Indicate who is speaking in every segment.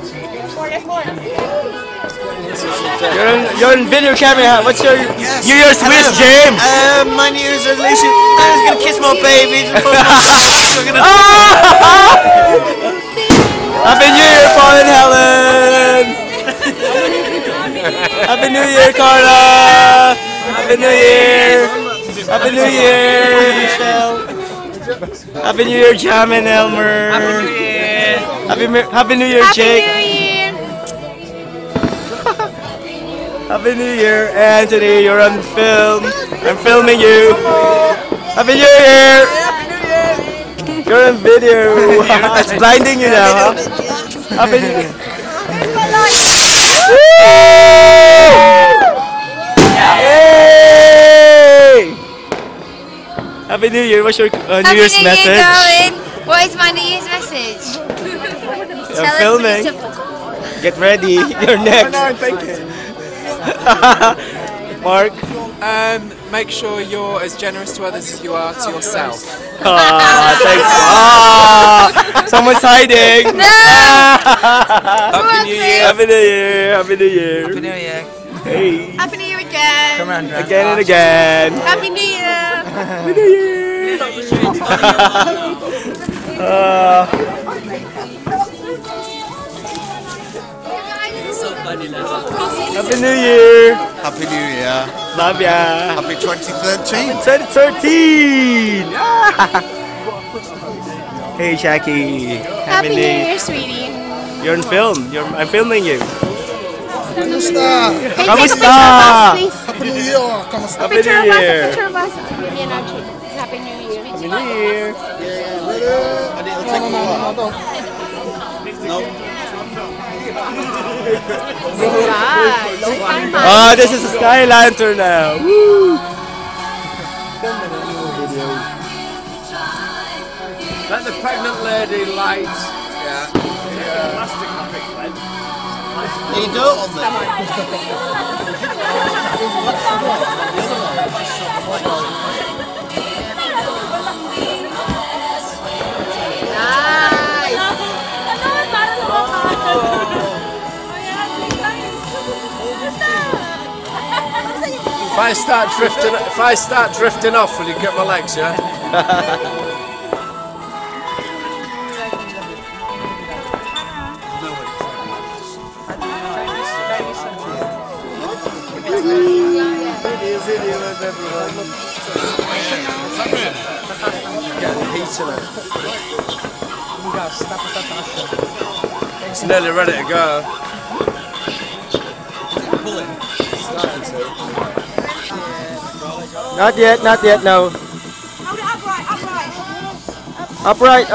Speaker 1: You're on video camera. What's your New Year's wish, James?
Speaker 2: My New Year's resolution. I was gonna kiss more babies and force my We're gonna.
Speaker 1: Happy New Year, Paul and Helen. Happy New Year, Carla. Happy New Year. Happy New Year, Michelle. Happy New Year, Jam and Elmer.
Speaker 2: Happy New Year.
Speaker 1: Happy New Year, Jake. Happy New Year, Anthony. You're on film. I'm filming you. Happy New Year. You're on video. It's blinding you now, huh? Happy New Year. Hey! Happy New Year. What's your New Year's message?
Speaker 3: What is my New Year's message?
Speaker 1: I'm filming. Get ready. You're next.
Speaker 2: Thank you.
Speaker 1: Mark.
Speaker 4: Make sure you're as generous to others as you are to yourself.
Speaker 1: Thanks. Someone's hiding.
Speaker 3: No!
Speaker 4: Happy New Year.
Speaker 1: Happy New Year. Happy New Year.
Speaker 2: Happy New Year.
Speaker 1: Hey.
Speaker 3: Happy New Year again!
Speaker 2: Come on,
Speaker 1: Again and again.
Speaker 3: Happy New Year!
Speaker 1: Happy New Year. Happy New Year.
Speaker 5: Happy New Year.
Speaker 1: Love ya.
Speaker 5: Happy 2013.
Speaker 1: 2013. Hey, Jackie.
Speaker 3: Happy New Year, sweetie.
Speaker 1: You're on film. I'm filming you.
Speaker 5: Kamusta?
Speaker 3: Hey,
Speaker 1: Kamusta?
Speaker 3: take a
Speaker 5: Happy New Year. Kamusta?
Speaker 1: Happy
Speaker 3: picture
Speaker 1: New
Speaker 3: of us,
Speaker 1: Year.
Speaker 3: a picture of us. Me and our chick. Happy New Year.
Speaker 1: Happy New Year.
Speaker 5: And it'll take a while.
Speaker 1: Oh, this is a sky lantern now. Woo.
Speaker 4: Let the pregnant lady light.
Speaker 5: Can you do it on there?
Speaker 4: If I start drifting off, will you get my legs? Yeah. Getting heat in it. It's nearly ready to go.
Speaker 1: Not yet, no. Upright.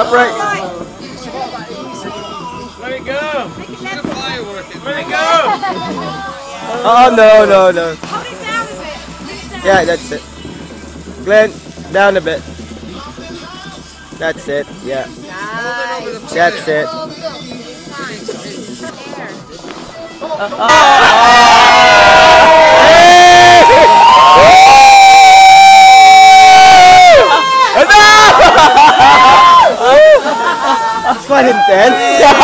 Speaker 4: Let it go. Let it go.
Speaker 1: Oh, no. Yeah, that's it. Glenn, down a bit. That's it, yeah. That's it. That's quite intense.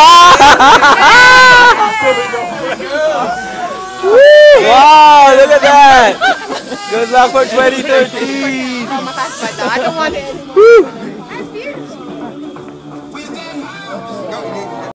Speaker 1: Wow, look at that. Good luck for 2013.
Speaker 3: I don't want it.
Speaker 1: Woo.